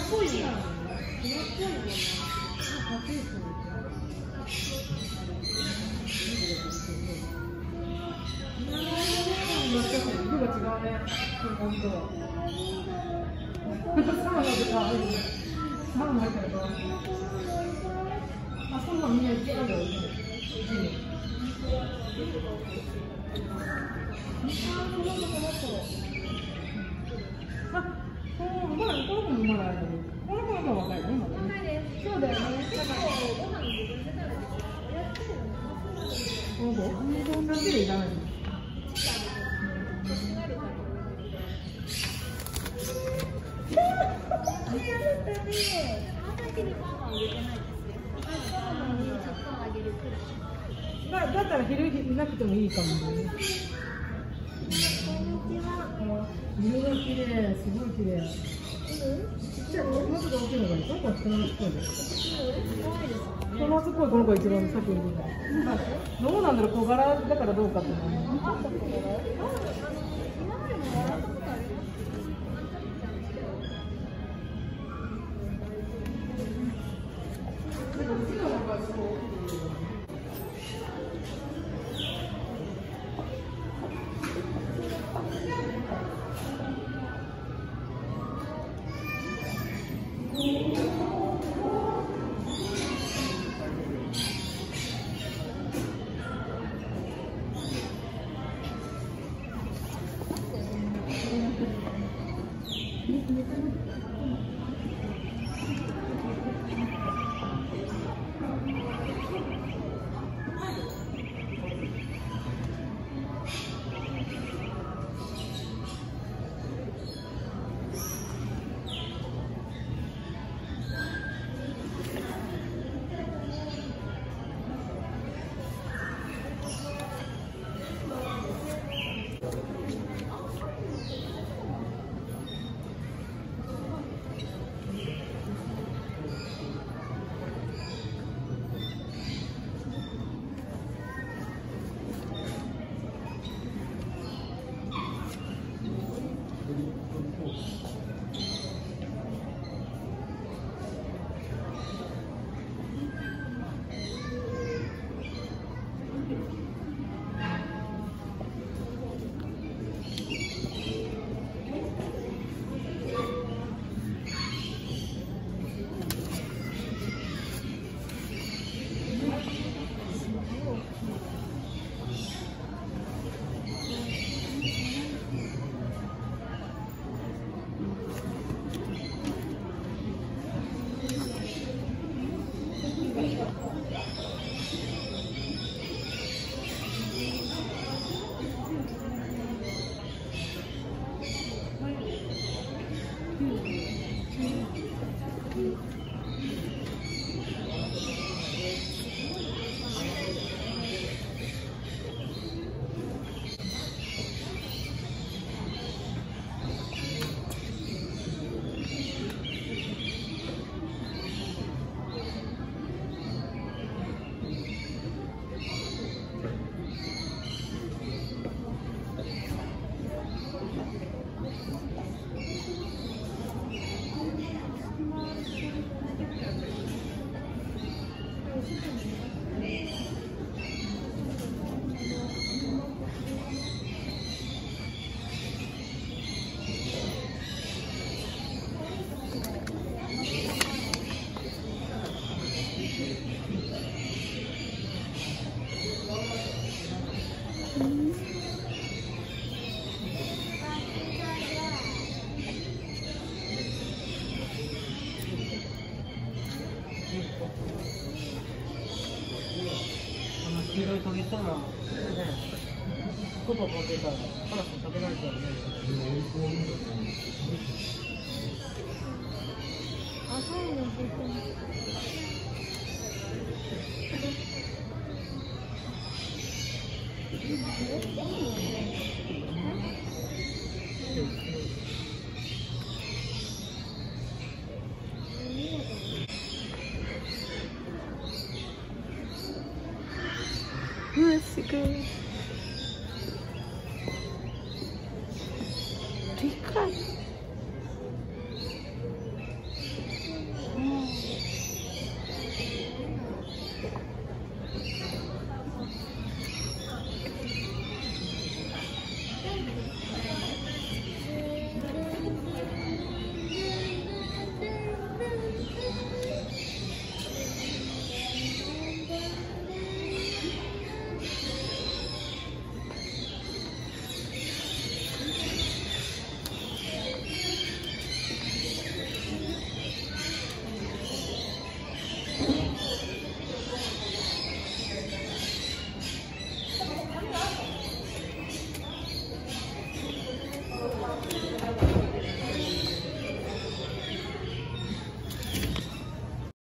ぽいね。粉っぽいね。色が違うね。本当。サウナとか、サウナ入ったらか。あ、そんなみんな言ってるよね。あ、この子もまだある。この子の方が若いね、今ね。そうだよね。結構ご飯自分で食べてやってるよね。この子、こんな種類いらない。だったら昼なくてもいいかもね。色が綺麗、すごい綺麗。じゃあ、もうちょっと大きいのがいいか、こっちのっぽいです。このっぽい、この子一番先に出た。どうなんだろう、小柄だからどうかって思う。 黄色いトゲしたら、ね、コバ持ってたら、カラス食べられちゃうね。 あ、そうなんですね。